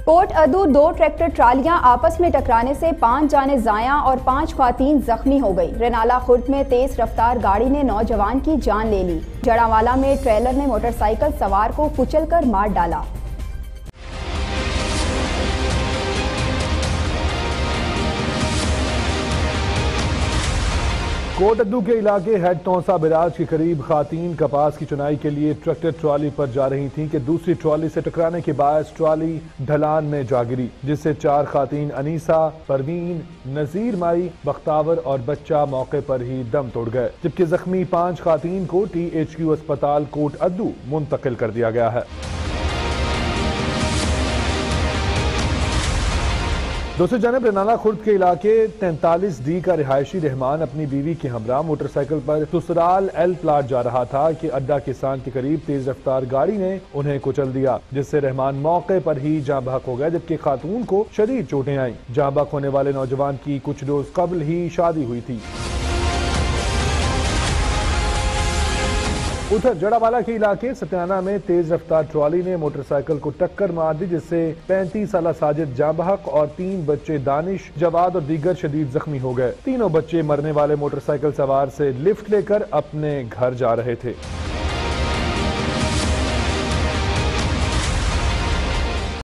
Coat अदू दो tractor ट्रालियां आपस में टकराने से 5 जाने जाया और 5 ख्वातीन जख्मी हो गई। रेनाला खुर्द में तेज रफ्तार गाड़ी ने नौजवान की जान ले ली। जड़ावाला में ट्रेलर ने मोटरसाइकिल सवार को कुचलकर मार डाला। कोट अद्दू के इलाके हेड तौसा बिराज के करीब खातीन कपास की चुनाई के लिए ट्रैक्टर ट्रॉली पर जा रही थीं कि दूसरी ट्रॉली से टकराने के बाद ट्रॉली ढलान में जा गिरी, जिससे 4 खातीन अनीसा, परवीन, नजीर माई, बख्तावर और बच्चा मौके पर ही दम तोड़ गए, जबकि जख्मी 5 खातीन को THQ अस्पताल कोट अद्दू मुंतकिल कर दिया गया है। दूसरी जानब रेनाला खुर्द के इलाके 43D का रिहायशी रहमान अपनी बीवी के हमरा मोटरसाइकिल पर सुसराल एल प्लाट जा रहा था कि अड्डा किसान के करीब तेज रफ्तार गाड़ी ने उन्हें कुचल दिया, जिससे रहमान मौके पर ही जाँ बहक हो गए, जबकि खातून को शदीद चोटें आईं। जाँ बहक होने वाले नौजवान की कुछ रोज कबल ही शादी हुई थी। उधर जड़ावाला के इलाके सत्याना में तेज रफ्तार ट्रॉली ने मोटरसाइकिल को टक्कर मार दी, जिससे 35 साला साजिद जाँ बहक और 3 बच्चे दानिश, जवाद और दीगर शदीद जख्मी हो गए। तीनों बच्चे मरने वाले मोटरसाइकिल सवार से लिफ्ट लेकर अपने घर जा रहे थे।